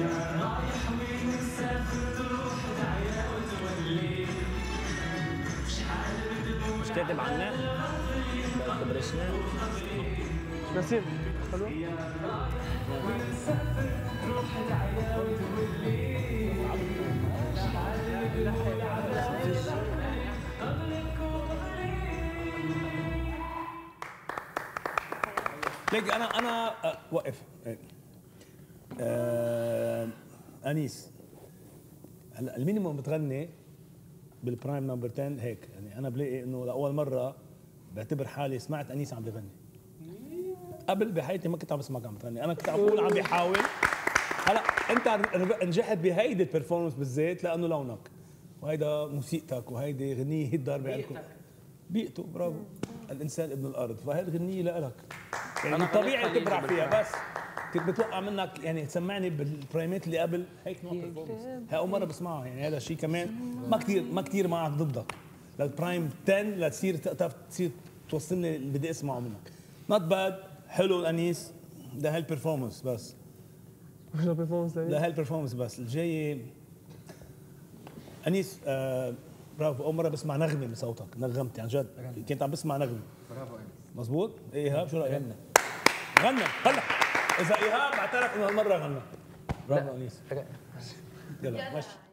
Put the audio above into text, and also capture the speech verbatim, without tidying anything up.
مش كاتب عنا برشنا مش نسيم حلو. ليك انا انا وقف آه انيس. هلا المينيموم بتغني بالبرايم نمبر عشرة هيك، يعني انا بلاقي انه لاول مره بعتبر حالي سمعت انيس عم بغني. قبل بحياتي ما كنت عم بسمعك عم بتغني، انا كنت عم بقول عم بيحاول. هلا انت نجحت بهيدي البرفورمنس بالذات لانه لونك وهيدا موسيقتك وهيدي غنيه هي الضربه عندكم. بيئته برافو، الانسان ابن الارض، فهي الغنيه لك يعني طبيعي تبرع فيها. بس كنت بتوقع منك يعني تسمعني بالبرايمات اللي قبل هيك نوع برفورمنس، هي اول مره بسمعها، يعني هذا الشيء كمان ما كثير ما كثير معك ضدك للبرايم عشرة لتصير تقدر تصير توصلني اللي بدي اسمعه منك. نوت باد، حلو انيس، ده هالبرفورمنس بس مش البرفورمانس ده هالبرفورمنس بس. الجاي انيس آه برافو، اول مره بسمع نغمه من صوتك، نغمتي عن جد، كنت عم بسمع نغمه. برافو انيس مزبوط. ايهاب شو رايك؟ غنى غنى هلا، اذا ايهاب اعترف انه هالمره غنى. برافو انيس، يلا ماشي.